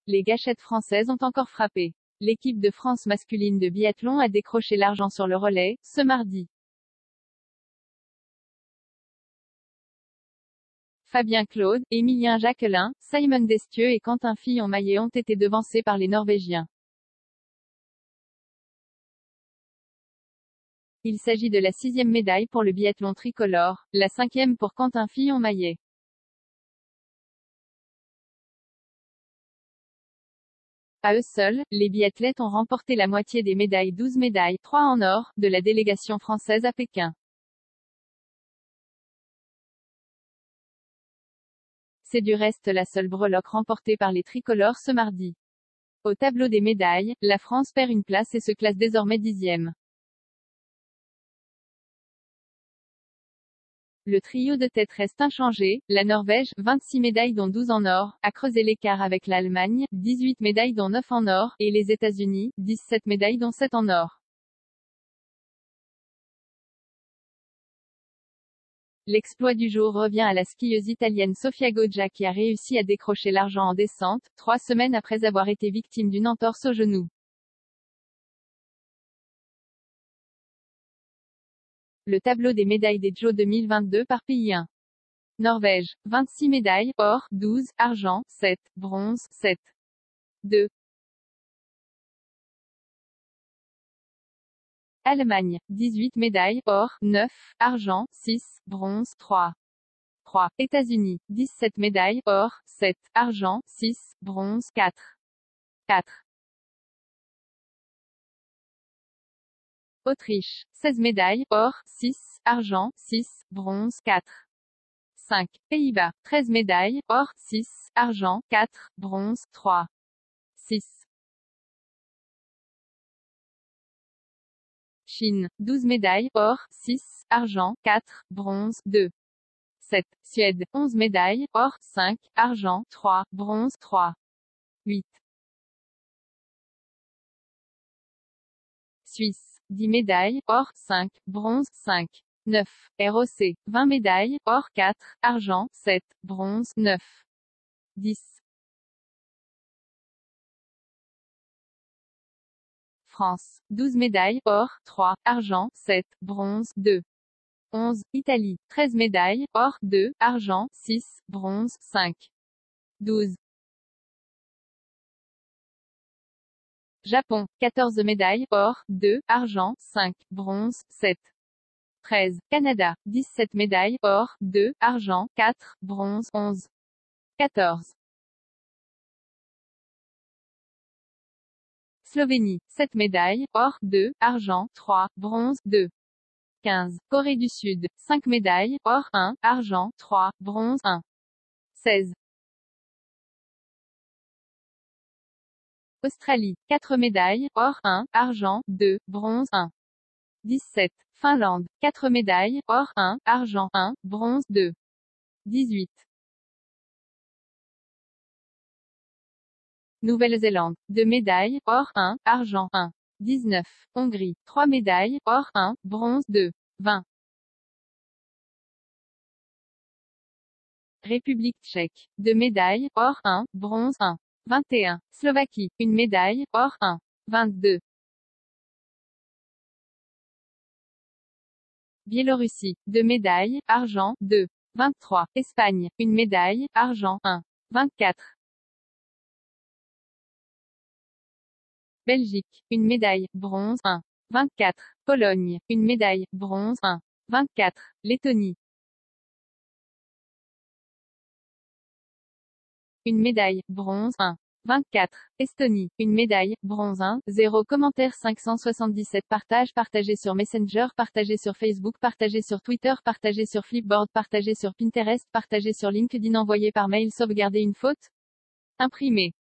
Les gâchettes françaises ont encore frappé. L'équipe de France masculine de biathlon a décroché l'argent sur le relais, ce mardi. Fabien Claude, Émilien Jacquelin, Simon Destieux et Quentin Fillon-Maillet ont été devancés par les Norvégiens. Il s'agit de la 6e médaille pour le biathlon tricolore, la 5e pour Quentin Fillon-Maillet. À eux seuls, les biathlètes ont remporté la moitié des médailles, 12 médailles, 3 en or, de la délégation française à Pékin. C'est du reste la seule breloque remportée par les tricolores ce mardi. Au tableau des médailles, la France perd une place et se classe désormais 10e. Le trio de tête reste inchangé, la Norvège, 26 médailles dont 12 en or, a creusé l'écart avec l'Allemagne, 18 médailles dont 9 en or, et les États-Unis, 17 médailles dont 7 en or. L'exploit du jour revient à la skieuse italienne Sofia Goggia qui a réussi à décrocher l'argent en descente, 3 semaines après avoir été victime d'une entorse au genou. Le tableau des médailles des JO 2022 par pays 1. Norvège, 26 médailles, or, 12, argent, 7, bronze, 7. 2. Allemagne, 18 médailles, or, 9, argent, 6, bronze, 3. 3. États-Unis, 17 médailles, or, 7, argent, 6, bronze, 4. 4. Autriche, 16 médailles, or, 6, argent, 6, bronze, 4. 5. Pays-Bas, 13 médailles, or, 6, argent, 4, bronze, 3. 6. Chine, 12 médailles, or, 6, argent, 4, bronze, 2. 7. Suède, 11 médailles, or, 5, argent, 3, bronze, 3. 8. Suisse, 10 médailles, or, 5, bronze, 5. 9. ROC, 20 médailles, or, 4, argent, 7, bronze, 9. 10. France, 12 médailles, or, 3, argent, 7, bronze, 2. 11. Italie, 13 médailles, or, 2, argent, 6, bronze, 5. 12. Japon, 14 médailles, or, 2, argent, 5, bronze, 7. 13. Canada, 17 médailles, or, 2, argent, 4, bronze, 11. 14. Slovénie, 7 médailles, or, 2, argent, 3, bronze, 2. 15. Corée du Sud, 5 médailles, or, 1, argent, 3, bronze, 1. 16. Australie, 4 médailles, or, 1, argent, 2, bronze, 1. 17. Finlande, 4 médailles, or, 1, argent, 1, bronze, 2. 18. Nouvelle-Zélande, 2 médailles, or, 1, argent, 1. 19. Hongrie, 3 médailles, or, 1, bronze, 2. 20. République tchèque, 2 médailles, or, 1, bronze, 1. 21. Slovaquie, 1 médaille, or, 1. 22. Biélorussie, 2 médailles, argent, 2. 23. Espagne, 1 médaille, argent, 1. 24. Belgique, 1 médaille, bronze, 1. 24. Pologne, 1 médaille, bronze, 1. 24. Lettonie, 1 médaille, bronze, 1. 24. Estonie, 1 médaille, bronze 1. 0 commentaire 577 partagé sur Messenger, partagé sur Facebook, partagé sur Twitter, partagé sur Flipboard, partagé sur Pinterest, partagé sur LinkedIn, envoyé par mail, sauvegarder une faute, imprimé.